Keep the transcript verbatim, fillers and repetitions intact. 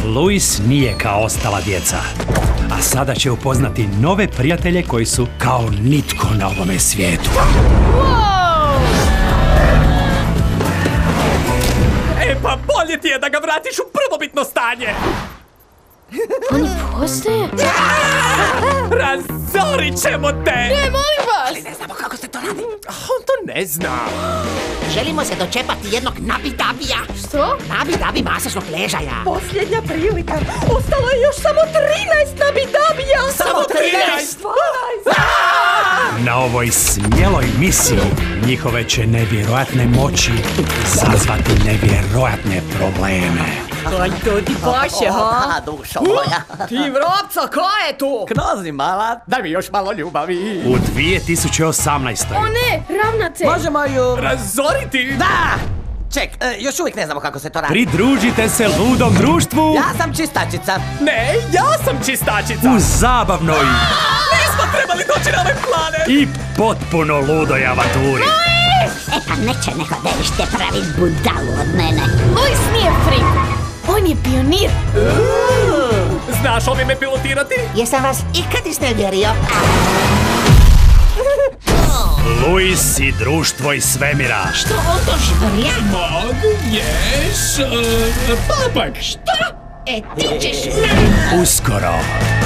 Luis nije kao ostala djeca, a sada će upoznati nove prijatelje koji su kao nitko na ovome svijetu. Wow! E pa bolje ti je da ga vratiš u prvobitno stanje! Oni postoje? Razorit ćemo te! Ne, molim vas! Ali ne znamo kako se to radi. On to ne zna. Želimo se dočepati jednog Nabidabija. Što? Nabidabi masažnog ležaja. Posljednja prilika. Ostalo je još samo trinaest Nabidabija. Samo trinaest! Na ovoj smjeloj misiji njihove će nevjerojatne moći izazvati nevjerojatne probleme. Aj, to ti paše, ha? Dušo moja. Ti vrapca, ko je tu? Knozi mala, daj mi još malo ljubavi. U dvije tisuće osamnaestoj. O ne, ravnatelj! Možemo ju... Razoriti! Da! Ček, e, još uvijek ne znamo kako se to radi. Pridružite se ludom društvu Ja sam čistačica. Ne, ja sam čistačica! u zabavnoj Nismo trebali doći na ovaj planet! i potpuno ludoj avanturi. E pa neće neko delište pravit budalu od mene. Luis nije frik! On je pionir! Znaš ovime pilotirati? Jesam vas ikad iznevjerio? Luis i društvo iz svemira. Što on to švrlja? Mogu ješ... papak! E, ti ćeš... Uskoro.